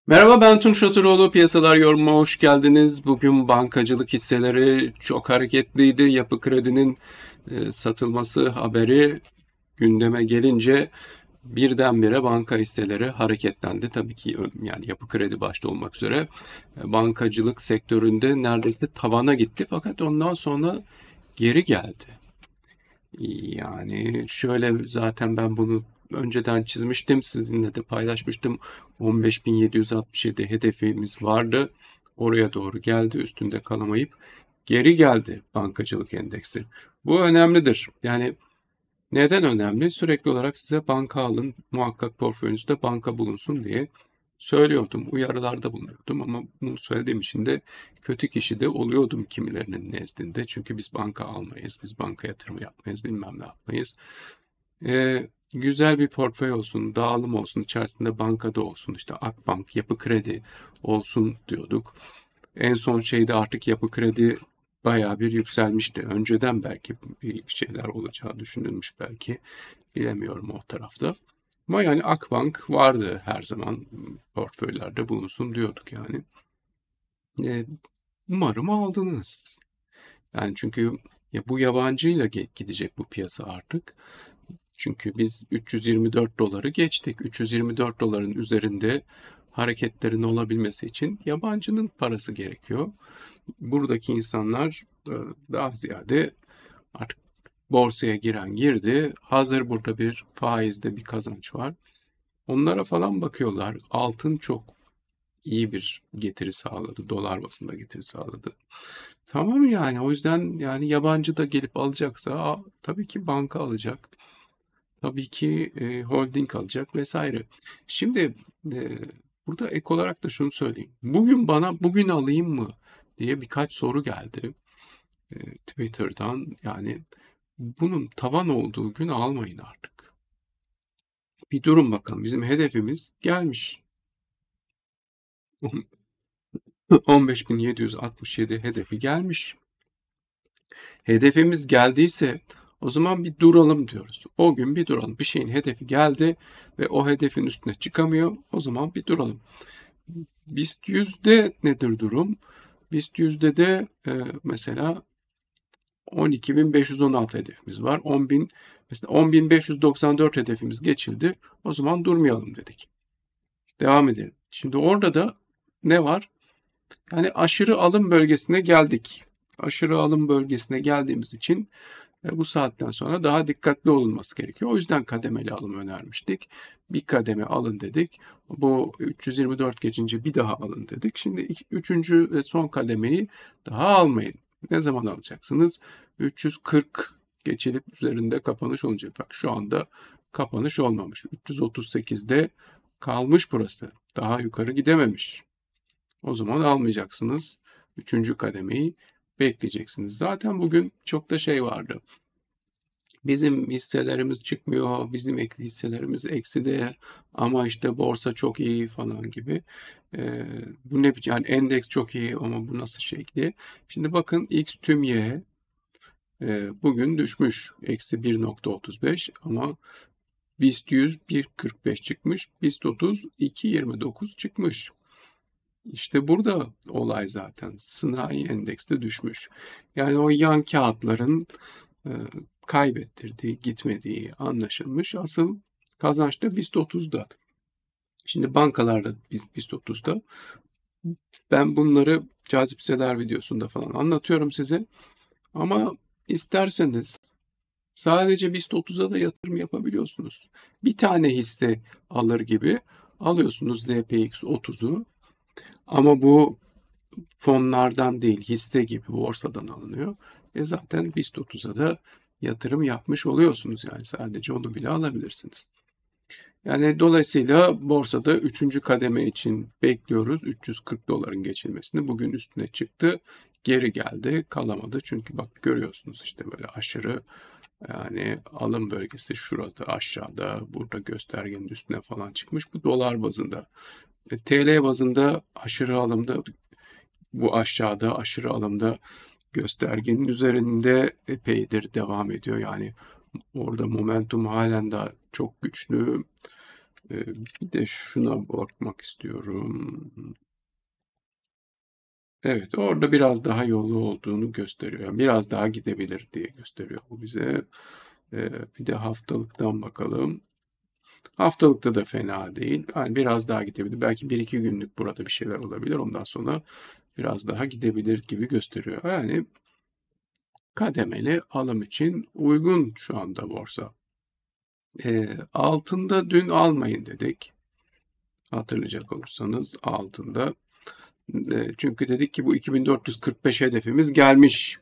Merhaba, ben Tunç Oturoğlu. Piyasalar yorumuna hoş geldiniz. Bugün bankacılık hisseleri çok hareketliydi. Yapı Kredi'nin satılması haberi gündeme gelince birdenbire banka hisseleri hareketlendi. Tabii ki yani Yapı Kredi başta olmak üzere bankacılık sektöründe neredeyse tavana gitti. Fakat ondan sonra geri geldi. Yani şöyle, zaten ben bunu önceden çizmiştim, sizinle de paylaşmıştım. 15.767 hedefimiz vardı. Oraya doğru geldi, üstünde kalamayıp geri geldi bankacılık endeksi. Bu önemlidir. Yani neden önemli? Sürekli olarak size banka alın, muhakkak portföyünüzde banka bulunsun diye söylüyordum. Uyarılarda bulunuyordum ama bunu söylediğim için de kötü kişi de oluyordum kimilerinin nezdinde. Çünkü biz banka almayız, biz banka yatırımı yapmayız, bilmem ne yapmayız. Güzel bir portföy olsun, dağılım olsun, içerisinde bankada olsun, işte Akbank, Yapı Kredi olsun diyorduk. En son şeyde artık Yapı Kredi bayağı bir yükselmişti. Önceden belki bir şeyler olacağı düşünülmüş belki. Bilemiyorum o tarafta. Ama yani Akbank vardı her zaman, portföylerde bulunsun diyorduk yani. E, Umarım aldınız. Yani çünkü ya bu yabancıyla gidecek bu piyasa artık. Çünkü biz 324 doları geçtik. 324 doların üzerinde hareketlerin olabilmesi için yabancının parası gerekiyor. Buradaki insanlar daha ziyade artık borsaya giren girdi. Hazır burada bir faizde bir kazanç var. Onlara falan bakıyorlar. Altın çok iyi bir getiri sağladı. Dolar bazında getiri sağladı. Tamam, yani o yüzden yani yabancı da gelip alacaksa tabii ki banka alacak. Tabii ki holding alacak vesaire. Şimdi e, burada ek olarak da şunu söyleyeyim. Bugün alayım mı diye birkaç soru geldi Twitter'dan. Yani bunun tavan olduğu gün almayın artık. Bir durun bakalım. Bizim hedefimiz gelmiş. 15.767 hedefi gelmiş. Hedefimiz geldiyse o zaman bir duralım diyoruz. O gün bir duralım. Bir şeyin hedefi geldi ve o hedefin üstüne çıkamıyor. O zaman bir duralım. BIST 100'de nedir durum? BIST 100'de de mesela 12.516 hedefimiz var. Mesela 10.594 hedefimiz geçildi. O zaman durmayalım dedik. Devam edelim. Şimdi orada da ne var? Yani aşırı alım bölgesine geldik. Aşırı alım bölgesine geldiğimiz için bu saatten sonra daha dikkatli olunması gerekiyor. O yüzden kademeli alım önermiştik. Bir kademe alın dedik. Bu 324 geçince bir daha alın dedik. Şimdi üçüncü ve son kademeyi daha almayın. Ne zaman alacaksınız? 340 geçilip üzerinde kapanış olacak. Bak şu anda kapanış olmamış. 338'de kalmış burası. Daha yukarı gidememiş. O zaman almayacaksınız. Üçüncü kademeyi bekleyeceksiniz. Zaten bugün çok da şey vardı. Bizim hisselerimiz çıkmıyor, bizim ekli hisselerimiz eksi değer ama işte borsa çok iyi falan gibi. Bu ne biçim, yani endeks çok iyi ama bu nasıl şey diye. Şimdi bakın X tüm Y bugün düşmüş. Eksi 1.35 ama BIST 100 1.45 çıkmış. BIST 30 2.29 çıkmış. İşte burada olay zaten. Sınai endekste düşmüş. Yani o yan kağıtların e, kaybettirdiği, gitmediği anlaşılmış. Asıl kazanç da BIST 30'da. Şimdi bankalarda BIST 30'da. Ben bunları cazip hisseler videosunda falan anlatıyorum size. Ama isterseniz sadece BIST 30'a da yatırım yapabiliyorsunuz. Bir tane hisse alır gibi alıyorsunuz DPX 30'u. Ama bu fonlardan değil, hisse gibi borsadan alınıyor. Zaten BIST 30'a da yatırım yapmış oluyorsunuz, yani sadece onu bile alabilirsiniz. Yani dolayısıyla borsada üçüncü kademe için bekliyoruz 340 doların geçilmesini. Bugün üstüne çıktı, geri geldi, kalamadı. Çünkü bak görüyorsunuz işte böyle aşırı, yani alım bölgesi şurada aşağıda, burada göstergenin üstüne falan çıkmış. Bu dolar bazında. TL bazında aşırı alımda, bu aşağıda aşırı alımda göstergenin üzerinde epeydir devam ediyor. Yani orada momentum halen daha çok güçlü. Bir de şuna bakmak istiyorum. Evet, orada biraz daha yolu olduğunu gösteriyor. Yani biraz daha gidebilir diye gösteriyor bu bize. Bir de haftalıktan bakalım. Haftalıkta da fena değil. Yani biraz daha gidebilir. Belki 1-2 günlük burada bir şeyler olabilir. Ondan sonra biraz daha gidebilir gibi gösteriyor. Yani kademeli alım için uygun şu anda borsa. Altında dün almayın dedik. Hatırlayacak olursanız altında. Çünkü dedik ki bu 2445 hedefimiz gelmiş.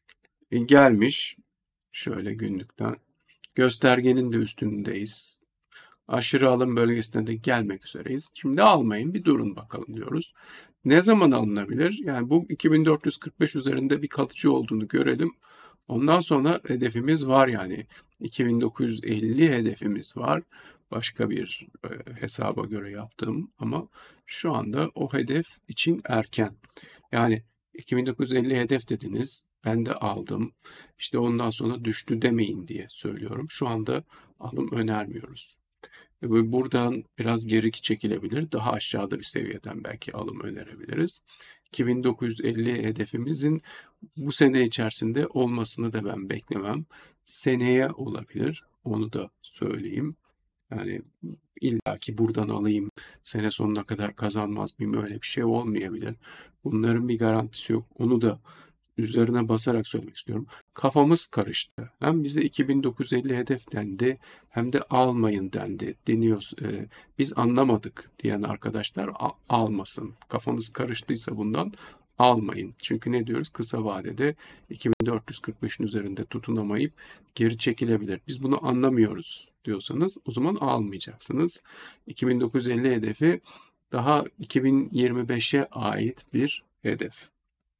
Gelmiş. Şöyle günlükten. Göstergenin de üstündeyiz. Aşırı alım bölgesine de gelmek üzereyiz. Şimdi almayın, bir durun bakalım diyoruz. Ne zaman alınabilir? Yani bu 2445 üzerinde bir kalıcı olduğunu görelim. Ondan sonra hedefimiz var, yani 2950 hedefimiz var. Başka bir hesaba göre yaptığım, ama şu anda o hedef için erken. Yani 2950 hedef dediniz. Ben de aldım. İşte ondan sonra düştü demeyin diye söylüyorum. Şu anda alım önermiyoruz. Ve buradan biraz geri çekilebilir. Daha aşağıda bir seviyeden belki alım önerebiliriz. 2950 hedefimizin bu sene içerisinde olmasını da ben beklemem. Seneye olabilir. Onu da söyleyeyim. Yani illaki buradan alayım, sene sonuna kadar kazanmaz mıyım, öyle bir şey olmayabilir. Bunların bir garantisi yok. Onu da üzerine basarak söylemek istiyorum. Kafamız karıştı. Hem bize 2950 hedef dendi, hem de almayın dendi. Deniyoruz. Biz anlamadık diyen arkadaşlar almasın. Kafamız karıştıysa bundan almayın. Çünkü ne diyoruz? Kısa vadede 2445'in üzerinde tutunamayıp geri çekilebilir. Biz bunu anlamıyoruz diyorsanız o zaman almayacaksınız. 2950 hedefi daha 2025'e ait bir hedef.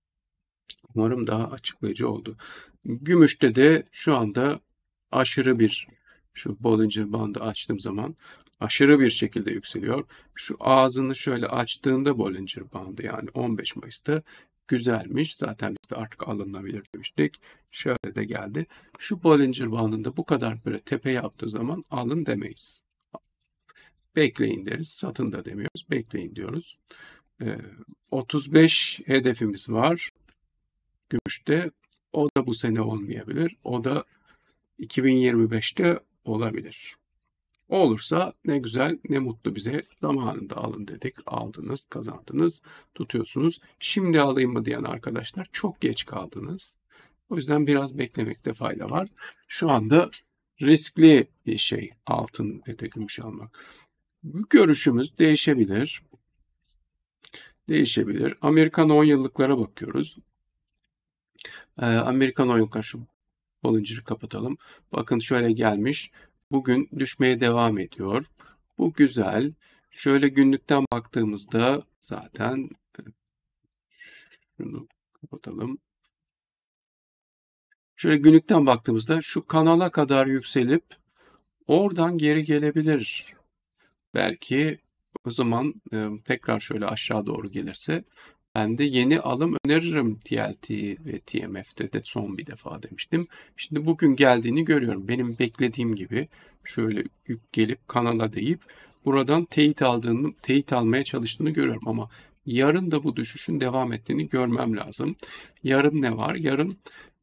Umarım daha açıklayıcı oldu. Gümüşte de şu anda aşırı bir, şu Bollinger Band'ı açtığım zaman aşırı bir şekilde yükseliyor. Şu ağzını şöyle açtığında Bollinger Band'ı, yani 15 Mayıs'ta güzelmiş. Zaten biz de artık alınabilir demiştik. Şöyle de geldi. Şu Bollinger Band'ında bu kadar böyle tepe yaptığı zaman alın demeyiz. Bekleyin deriz. Satın da demiyoruz. Bekleyin diyoruz. 35 hedefimiz var gümüşte. O da bu sene olmayabilir. O da 2025'te olabilir. Olursa ne güzel, ne mutlu bize. Zamanında alın dedik. Aldınız, kazandınız, tutuyorsunuz. Şimdi alayım mı diyen arkadaşlar çok geç kaldınız. O yüzden biraz beklemekte fayda var. Şu anda riskli bir şey altın ve de gümüş almak. Bu görüşümüz değişebilir. Değişebilir. Amerikan 10 yıllıklara bakıyoruz. Amerikan 10 yıllıklar, şu Bollinger'ı kapatalım. Bakın şöyle gelmiş. Bugün düşmeye devam ediyor. Bu güzel. Şöyle günlükten baktığımızda zaten şunu kapatalım. Şöyle günlükten baktığımızda şu kanala kadar yükselip oradan geri gelebilir. Belki o zaman tekrar şöyle aşağı doğru gelirse ben de yeni alım öneririm. TLT ve TMF'de de son bir defa demiştim. Şimdi bugün geldiğini görüyorum. Benim beklediğim gibi şöyle yük gelip kanala deyip buradan teyit almaya çalıştığını görüyorum, ama yarın da bu düşüşün devam ettiğini görmem lazım. Yarın ne var? Yarın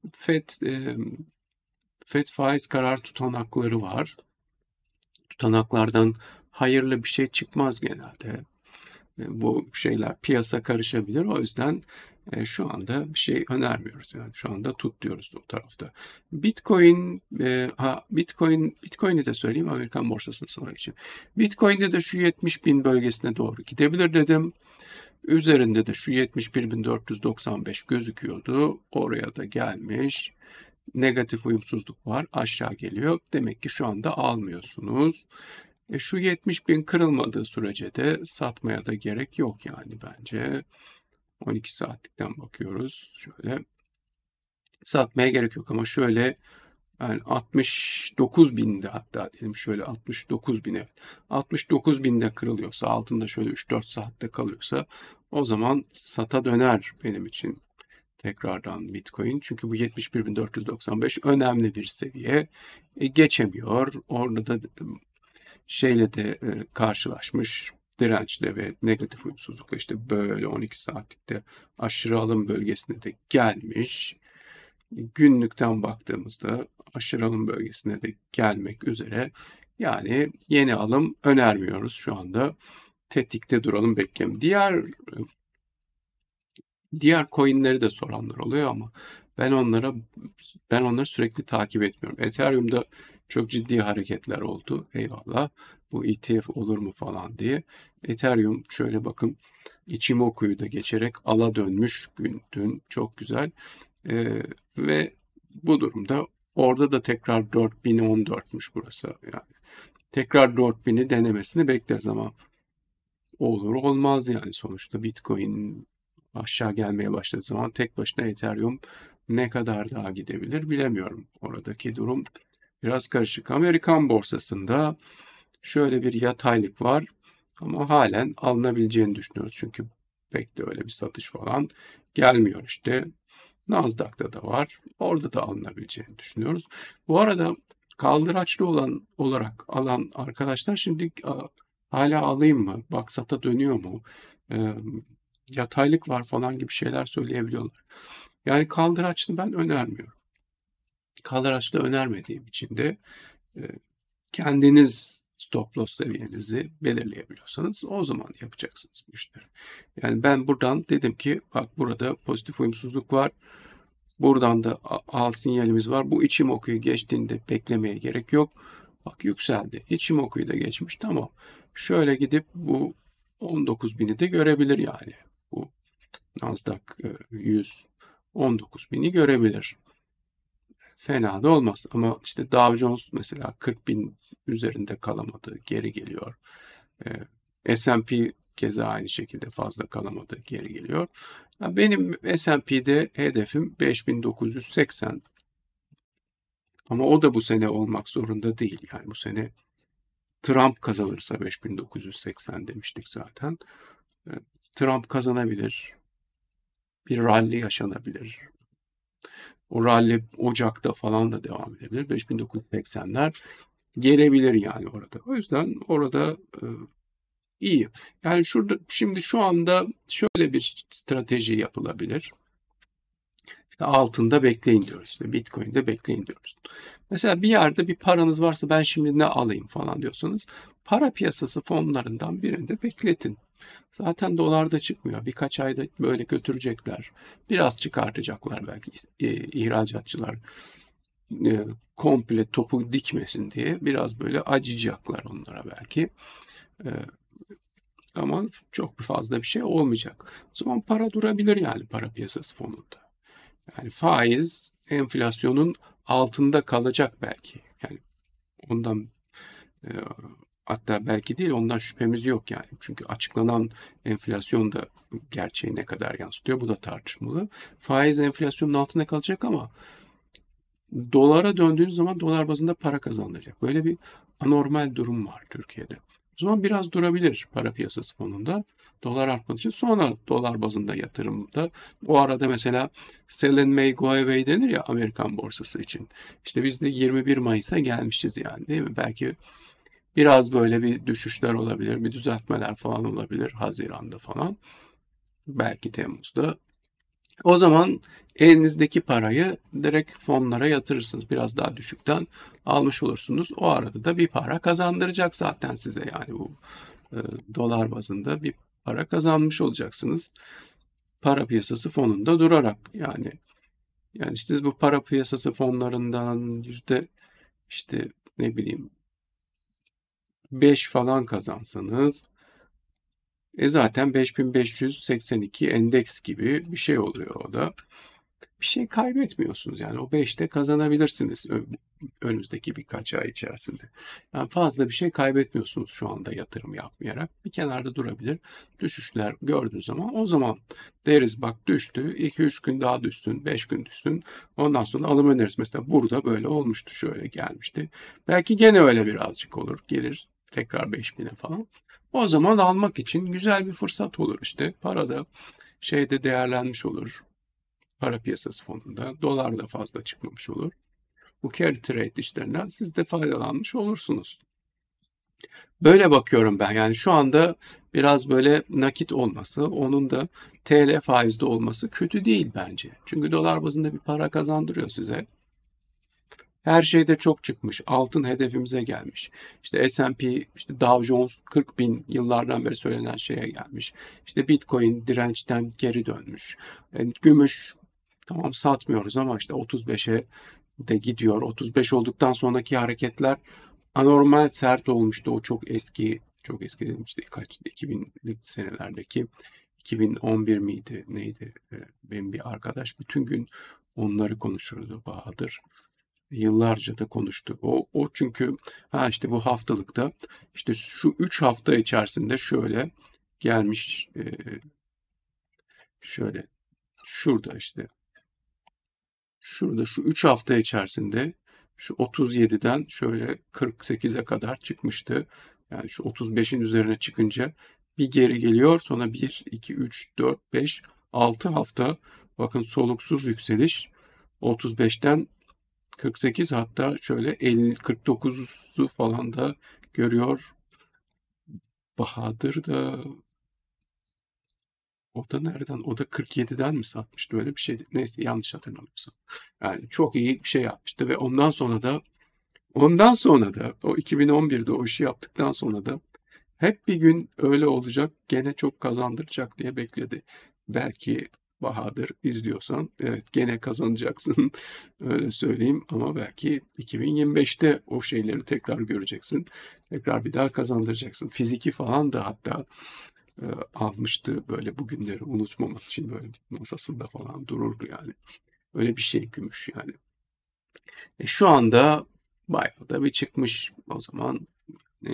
FED faiz karar tutanakları var. Tutanaklardan hayırlı bir şey çıkmaz genelde. Bu şeyler, piyasa karışabilir. O yüzden şu anda bir şey önermiyoruz. Yani şu anda tut diyoruz o tarafta. Bitcoin'i de söyleyeyim, Amerikan borsasını sonra için. Bitcoin'de de şu 70.000 bölgesine doğru gidebilir dedim. Üzerinde de şu 71.495 gözüküyordu. Oraya da gelmiş. Negatif uyumsuzluk var. Aşağı geliyor. Demek ki şu anda almıyorsunuz. Şu 70.000 kırılmadığı sürece de satmaya da gerek yok yani bence. 12 saatlikten bakıyoruz. Şöyle satmaya gerek yok, ama şöyle yani 69.000'de, hatta diyelim şöyle 69.000, evet. 69.000'de kırılıyorsa, altında şöyle 3-4 saatte kalıyorsa o zaman sata döner benim için tekrardan Bitcoin. Çünkü bu 71.495 önemli bir seviye. Geçemiyor. Orada da şeyle de karşılaşmış. Dirençle ve negatif uyumsuzlukla işte böyle 12 saatlikte aşırı alım bölgesine de gelmiş. Günlükten baktığımızda aşırı alım bölgesine de gelmek üzere. Yani yeni alım önermiyoruz şu anda. Tetikte duralım, bekleyelim. Diğer coin'leri de soranlar oluyor ama ben onları sürekli takip etmiyorum. Ethereum'da çok ciddi hareketler oldu. Eyvallah. Bu ETF olur mu falan diye. Ethereum şöyle bakın, Ichimoku'yu da geçerek ala dönmüş dün. Çok güzel. Ve bu durumda orada da tekrar 4014'müş burası. Yani tekrar 4000'i denemesini bekleriz ama olur olmaz yani. Sonuçta Bitcoin aşağı gelmeye başladığı zaman tek başına Ethereum ne kadar daha gidebilir bilemiyorum. Oradaki durum biraz karışık. Amerikan borsasında şöyle bir yataylık var ama halen alınabileceğini düşünüyoruz. Çünkü pek de öyle bir satış falan gelmiyor işte. Nasdaq'ta da var. Orada da alınabileceğini düşünüyoruz. Bu arada kaldıraçlı olarak alan arkadaşlar şimdi hala alayım mı? Baksata dönüyor mu? Yataylık var falan gibi şeyler söyleyebiliyorlar. Yani kaldıraçlı ben önermiyorum. Kaldıraçlı önermediğim için de e, kendiniz stop loss seviyenizi belirleyebiliyorsanız o zaman yapacaksınız bu işleri. Yani ben buradan dedim ki bak burada pozitif uyumsuzluk var. Buradan da al sinyalimiz var. Bu Ichimoku'yu geçtiğinde beklemeye gerek yok. Bak yükseldi. Ichimoku'yu da geçmiş. Tamam. Şöyle gidip bu 19.000'i de görebilir yani. Bu Nasdaq 100 19.000'i görebilir. Fena da olmaz. Ama işte Dow Jones mesela 40.000 üzerinde kalamadı. Geri geliyor. S&P keza aynı şekilde fazla kalamadı. Geri geliyor. Benim S&P'de hedefim 5980. Ama o da bu sene olmak zorunda değil. Yani bu sene Trump kazanırsa 5980 demiştik zaten. Trump kazanabilir. Bir rally yaşanabilir. O rally Ocak'ta falan da devam edebilir. 5980'ler gelebilir yani orada. O yüzden orada iyi. Yani şurada şimdi şu anda şöyle bir strateji yapılabilir. İşte altında bekleyin diyoruz. İşte Bitcoin'de bekleyin diyoruz. Mesela bir yerde bir paranız varsa ben şimdi ne alayım falan diyorsanız para piyasası fonlarından birinde bekletin. Zaten dolar da çıkmıyor. Birkaç ayda böyle götürecekler. Biraz çıkartacaklar belki ihracatçılar komple topu dikmesin diye biraz böyle acıyacaklar onlara belki. E, Ama çok fazla bir şey olmayacak. O zaman para durabilir yani para piyasası fonunda. Yani faiz enflasyonun altında kalacak belki. Yani ondan e, hatta belki değil ondan şüphemiz yok yani. Çünkü açıklanan enflasyon da gerçeği ne kadar yansıtıyor bu da tartışmalı. Faiz enflasyonun altında kalacak ama dolara döndüğünüz zaman dolar bazında para kazandıracak. Böyle bir anormal durum var Türkiye'de. O zaman biraz durabilir para piyasası fonunda. Dolar artmadığı için sonra dolar bazında yatırımda. O arada mesela sell and may go away denir ya Amerikan borsası için. İşte biz de 21 Mayıs'a gelmişiz yani değil mi? Belki biraz böyle bir düşüşler olabilir, bir düzeltmeler falan olabilir Haziran'da falan. Belki Temmuz'da. O zaman elinizdeki parayı direkt fonlara yatırırsınız. Biraz daha düşükten almış olursunuz. O arada da bir para kazandıracak zaten size yani bu e, dolar bazında bir para kazanmış olacaksınız. Para piyasası fonunda durarak yani siz bu para piyasası fonlarından işte ne bileyim 5 falan kazansanız zaten 5582 endeks gibi bir şey oluyor o da. Bir şey kaybetmiyorsunuz yani o 5'te kazanabilirsiniz önümüzdeki birkaç ay içerisinde. Yani fazla bir şey kaybetmiyorsunuz şu anda yatırım yapmayarak. Bir kenarda durabilir. Düşüşler gördüğünüz zaman o zaman deriz bak düştü 2-3 gün daha düşsün 5 gün düşsün ondan sonra alım öneririz. Mesela burada böyle olmuştu şöyle gelmişti. Belki gene öyle birazcık olur gelir tekrar 5000'e falan. O zaman almak için güzel bir fırsat olur işte. Para da şeyde değerlenmiş olur para piyasası fonunda. Dolar da fazla çıkmamış olur. Bu carry trade işlerinden siz de faydalanmış olursunuz. Böyle bakıyorum ben. Yani şu anda biraz böyle nakit olması, onun da TL faizde olması kötü değil bence. Çünkü dolar bazında bir para kazandırıyor size. Her şeyde çok çıkmış. Altın hedefimize gelmiş. İşte S&P, işte Dow Jones 40 bin yıllardan beri söylenen şeye gelmiş. İşte Bitcoin dirençten geri dönmüş. Yani gümüş tamam satmıyoruz ama işte 35'e de gidiyor. 35 olduktan sonraki hareketler anormal sert olmuştu. O çok eski dedim işte kaç 2000'li senelerdeki 2011 miydi neydi? Benim bir arkadaş bütün gün onları konuşurdu Bahadır. Yıllarca da konuştu. O çünkü işte bu haftalıkta işte şu 3 hafta içerisinde şöyle gelmiş şöyle şurada işte şurada şu 3 hafta içerisinde şu 37'den şöyle 48'e kadar çıkmıştı. Yani şu 35'in üzerine çıkınca bir geri geliyor. Sonra 1, 2, 3, 4, 5, 6 hafta bakın soluksuz yükseliş 35'ten 48 hatta şöyle 50 49'u falan da görüyor. Bahadır da o da nereden? O da 47'den mi satmıştı? Öyle bir şeydi. Neyse yanlış hatırlamıyorsam. Yani çok iyi bir şey yapmıştı ve ondan sonra da o 2011'de o işi yaptıktan sonra da hep bir gün öyle olacak, gene çok kazandıracak diye bekledi. Belki Bahadır izliyorsan, evet gene kazanacaksın, öyle söyleyeyim ama belki 2025'te o şeyleri tekrar göreceksin. Tekrar bir daha kazandıracaksın. Fiziki falan da hatta almıştı böyle bugünleri unutmamak için böyle masasında falan dururdu yani. Öyle bir şey gümüş yani. Şu anda bayağı da bir çıkmış o zaman. e,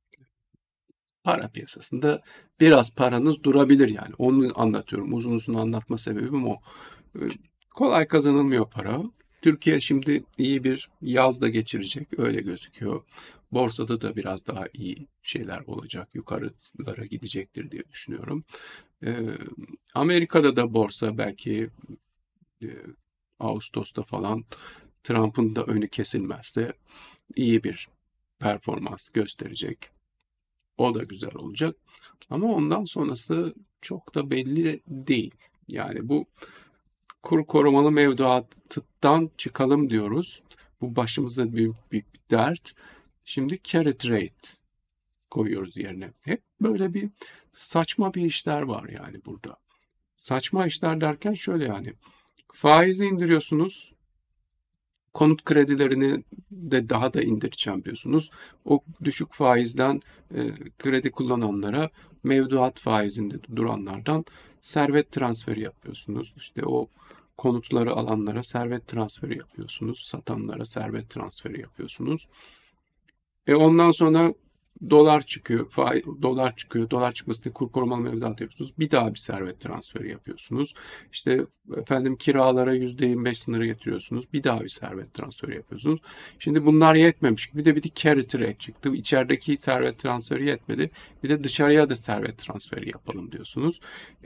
Para piyasasında biraz paranız durabilir yani. Onu anlatıyorum. Uzun uzun anlatma sebebim o. Ee, Kolay kazanılmıyor para. Türkiye şimdi iyi bir yaz da geçirecek. Öyle gözüküyor. Borsada da biraz daha iyi şeyler olacak. Yukarılara gidecektir diye düşünüyorum. Ee, Amerika'da da borsa belki e, Ağustos'ta falan Trump'ın da önü kesilmezse iyi bir performans gösterecek. O da güzel olacak. Ama ondan sonrası çok da belli değil. Yani bu kur korumalı mevduattan çıkalım diyoruz. Bu başımıza büyük, büyük bir dert. Şimdi carry trade koyuyoruz yerine. Hep böyle bir saçma bir işler var yani burada. Saçma işler derken şöyle yani. Faizi indiriyorsunuz. Konut kredilerini de daha da indireceğim diyorsunuz. O düşük faizden kredi kullananlara mevduat faizinde duranlardan servet transferi yapıyorsunuz. İşte o konutları alanlara servet transferi yapıyorsunuz. Satanlara servet transferi yapıyorsunuz. Ondan sonra dolar çıkıyor, dolar çıkıyor. Dolar çıkmasıyla kur korumalı mevduat yapıyorsunuz. Bir daha bir servet transferi yapıyorsunuz. İşte efendim kiralara %25 sınırı getiriyorsunuz. Bir daha bir servet transferi yapıyorsunuz. Şimdi bunlar yetmemiş. Bir de carry trade çıktı. İçerideki servet transferi yetmedi. Bir de dışarıya da servet transferi yapalım diyorsunuz.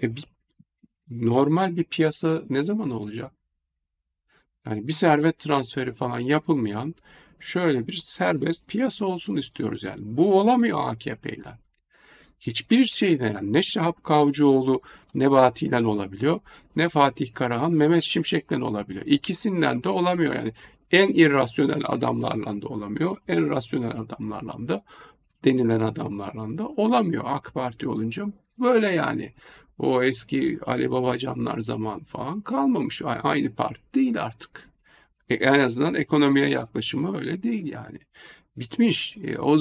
Normal bir piyasa ne zaman olacak? Yani bir servet transferi falan yapılmayan şöyle bir serbest piyasa olsun istiyoruz yani. Bu olamıyor AKP'yle. Hiçbir şeyle yani ne Şahap Kavcıoğlu Nebati'yle olabiliyor, ne Fatih Karahan Mehmet Şimşek'le olabiliyor. İkisinden de olamıyor yani. En irrasyonel adamlarla da olamıyor, en rasyonel adamlarla da denilen adamlarla da olamıyor. AK Parti olunca böyle yani. O eski Ali Babacanlar zaman falan kalmamış. Aynı parti değil artık. En azından ekonomiye yaklaşımı öyle değil yani. Bitmiş.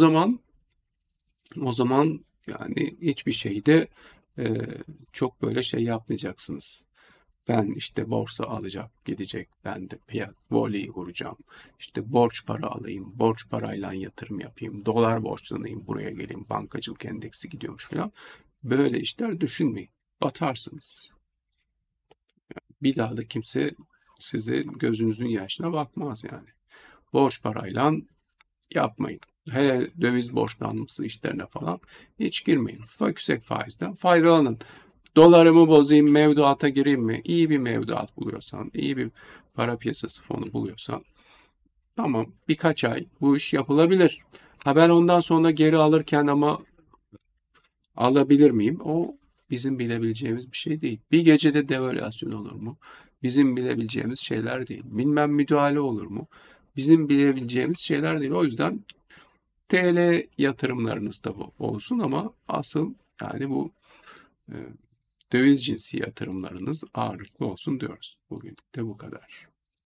O zaman yani hiçbir şeyde e, çok böyle şey yapmayacaksınız. Ben işte borsa alacak, gidecek. Ben de voleyi vuracağım. İşte borç para alayım, borç parayla yatırım yapayım, dolar borçlanayım, buraya geleyim, bankacılık endeksi gidiyormuş falan. Böyle işler düşünmeyin. Batarsınız. Bir daha da kimse size gözünüzün yaşına bakmaz yani. Borç parayla yapmayın. Hele döviz borçlanması işlerine falan hiç girmeyin. Yüksek faizden faydalanın. Dolarımı bozayım, mevduata gireyim mi? İyi bir mevduat buluyorsan, iyi bir para piyasası fonu buluyorsan tamam birkaç ay bu iş yapılabilir. Ha ben ondan sonra geri alırken ama alabilir miyim? O bizim bilebileceğimiz bir şey değil. Bir gecede devalüasyon olur mu? Bizim bilebileceğimiz şeyler değil. Bilmem müdahale olur mu? Bizim bilebileceğimiz şeyler değil. O yüzden TL yatırımlarınız da olsun ama asıl yani bu e, döviz cinsi yatırımlarınız ağırlıklı olsun diyoruz. Bugün de bu kadar.